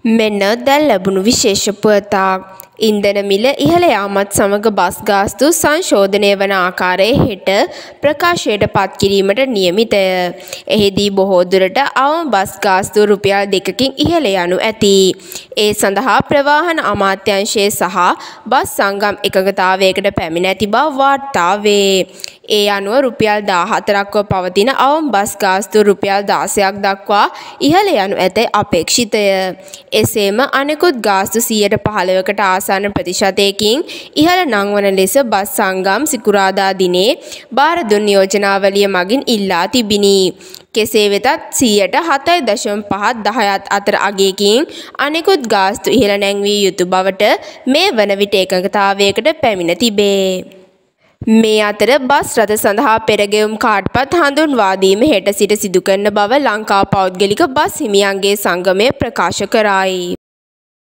මෙන්න දැන් ලැබුණු විශේෂ පුවතක්. ඉන්ධන මිල ඉහළ යාමත් සමග බස් ගාස්තු සංශෝධනය වන ආකාරය හෙට ප්‍රකාශයට පත් කිරීමට නියමිතය. එහිදී බොහෝ දුරට අවම බස් ගාස්තු රුපියල් 2කින් ඉහළ යනු ඇති. ඒ සඳහා ප්‍රවාහන අමාත්‍යාංශය සහ බස් සංගම් එකඟතාවයකට පැමිණ ඇති බව වාර්තා වේ. ඒ අනුව රුපියල් 14ක්ව පවතින අවම බස් ගාස්තු රුපියල් 16ක් දක්වා ඉහළ යනු ඇතැයි අපේක්ෂිතය. එසේම අනෙකුත් ගාස්තු 15%කට ආසන්න ප්‍රතිශතයකින් ඉහළ නංවන ලෙස බස් සංගම් සිකුරාදා දිනේ බාර දුන් යෝජනාවලිය මගින් ඉල්ලා තිබිණි. කෙසේ වෙතත් 7.5-10ත් අතර අගයකින් අනෙකුත් ගාස්තු ඉහළ නැංවිය යුතු බවට මේ වන විට එකඟතාවයකට පැමිණ තිබේ. මේ අතර බස් රථ සඳහා පෙරගෙවුම් කාඩ්පත් හඳුන්වා දීම හෙට සිට සිදු කරන බව ලංකා පෞද්ගලික බස් හිමියන්ගේ සංගමය ප්‍රකාශ කරයි.